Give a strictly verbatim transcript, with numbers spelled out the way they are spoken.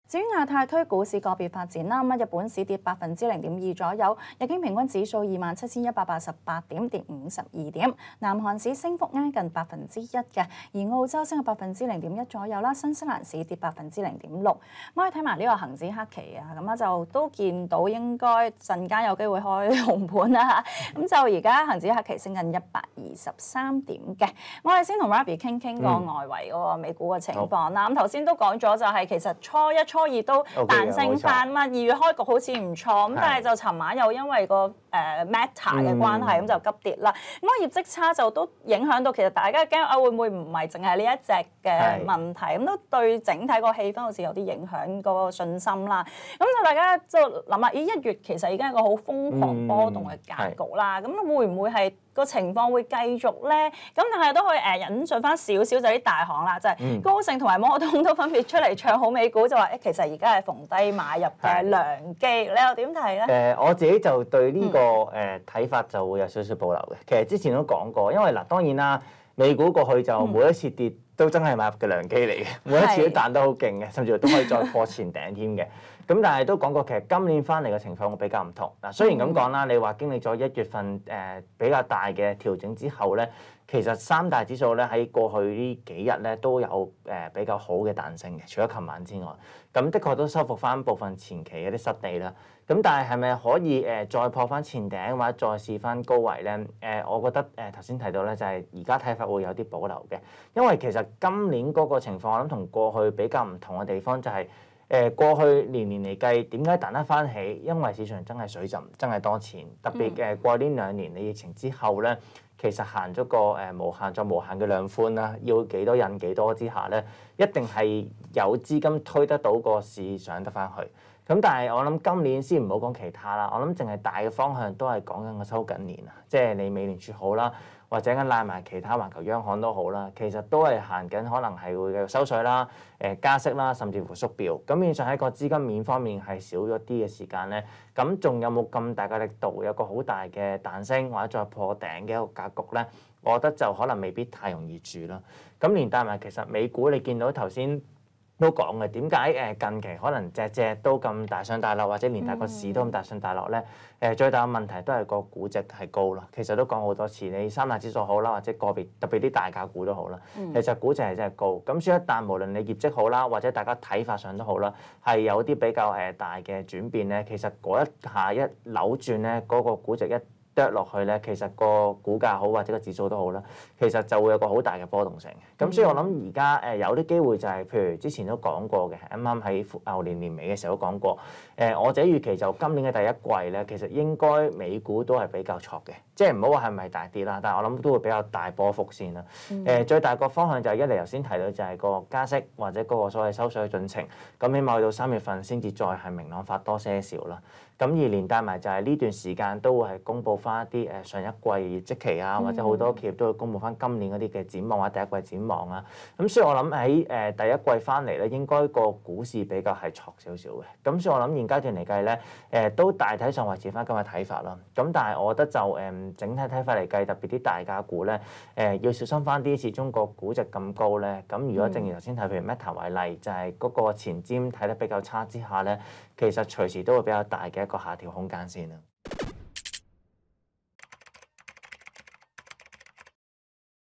至於亞太區股市個別發展啦，咁日本市跌百分之零點二左右，日經平均指數二萬七千一百八十八點，跌五十二點。南韓市升幅挨近百分之一嘅，而澳洲升咗百分之零點一左右啦，新西蘭市跌百分之零點六。咁可以睇埋呢個恆指黑期啊，咁啊就都見到應該陣間有機會開紅盤啦嚇。咁就而家恆指黑期升緊一百二十三點嘅。我哋先同 Ravi 傾傾個外圍嗰個美股嘅情況啦。咁頭先都講咗，就係其實初一初二都彈升翻嘛，二月開局好似唔錯，咁但係就尋晚又因為個誒 Meta 嘅關係，咁、嗯、就急跌啦。咁個業績差就都影響到，其實大家驚啊會唔會唔係淨係呢一隻嘅問題，咁都對整體個氣氛好似有啲影響個信心啦。咁就大家就諗下，咦一月其實已經係一個好瘋狂波動嘅格局啦，咁、嗯、會唔會係個情況會繼續咧？咁但係都可以誒引述翻少少就啲大行啦，就係、是、高盛同埋摩通都分別出嚟唱好美股，就話誒其實而家係逢低買入嘅良機，你又點睇咧？誒、 呃、我自己就對呢、這個誒睇、嗯呃、法就會有少少保留嘅。其實之前都講過，因為嗱當然啦，美股過去就每一次跌都真係買入嘅良機嚟嘅，嗯、每一次都彈得好勁嘅，甚至乎都可以再破前頂添嘅。咁但係都講過，其實今年翻嚟嘅情況會比較唔同。嗱，雖然咁講啦，你話經歷咗一月份誒、呃、比較大嘅調整之後咧，其實三大指數咧喺過去呢幾日咧都有誒、呃、比較好嘅彈性嘅，除咗琴晚之外，咁的確都收復翻部分前期嘅啲失地啦。咁但係係咪可以誒、呃、再破翻前頂或者再試翻高位咧？誒、呃，我覺得誒頭先提到咧就係而家睇法會有啲保留嘅，因為其實今年嗰個情況我諗同過去比較唔同嘅地方就係、是。誒過去年年嚟計，點解彈得翻起？因為市場真係水浸，真係多錢。特別誒過呢兩年，你疫情之後咧，其實行咗個誒無限再無限嘅量寬啦，要幾多印幾多之下咧，一定係有資金推得到個市上得翻去。咁但係我諗今年先唔好講其他啦，我諗淨係大嘅方向都係講緊個收緊年啊，即係你美聯儲好啦。或者緊拉埋其他環球央行都好啦，其實都係行緊可能係會繼續收水啦、誒加息啦，甚至乎縮表。咁變相喺個資金面方面係少咗啲嘅時間咧，咁仲有冇咁大嘅力度，有個好大嘅彈升或者再破頂嘅一個格局咧？我覺得就可能未必太容易住啦。咁連帶埋其實美股你見到頭先都講嘅，點解誒近期可能隻隻都咁大上大落，或者連帶個市都咁大上大落咧？誒、嗯、最大嘅問題都係個估值係高啦。其實都講好多次，你三大指數好啦，或者個別特別啲大價股都好啦，嗯、其實估值係真係高。咁所以一旦無論你業績好啦，或者大家睇法上都好啦，係有啲比較誒大嘅轉變咧，其實嗰一下一扭轉咧，嗰、嗰個估值一跌落去咧，其實個股價好或者個指數都好啦，其實就會有個好大嘅波動性嘅。咁所以我諗而家誒有啲機會就係、是，譬如之前都講過嘅，啱啱喺牛年年尾嘅時候都講過。誒我自己預期就今年嘅第一季咧，其實應該美股都係比較挫嘅，即係唔好話係咪大跌啦，但係我諗都會比較大波幅先啦。誒、嗯、最大個方向就係一嚟頭先提到就係個加息或者嗰個所謂收水嘅進程，咁起碼去到三月份先至再係明朗化多些少啦。咁而連帶埋就係呢段時間都會係公佈翻一啲誒上一季業績期啊，或者好多企業都會公佈翻今年嗰啲嘅展望或者第一季展望啊。咁所以我諗喺誒第一季翻嚟咧，應該個股市比較係挫少少嘅。咁所以我諗現階段嚟計咧，誒都大體上維持翻今日睇法啦。咁但係我覺得就誒整體睇法嚟計，特別啲大價股咧，誒要小心翻啲，始終個估值咁高咧。咁如果正如頭先睇，譬如 Meta 為例，就係嗰個前瞻睇得比較差之下咧，其實隨時都會比較大嘅一個下調空間先啦。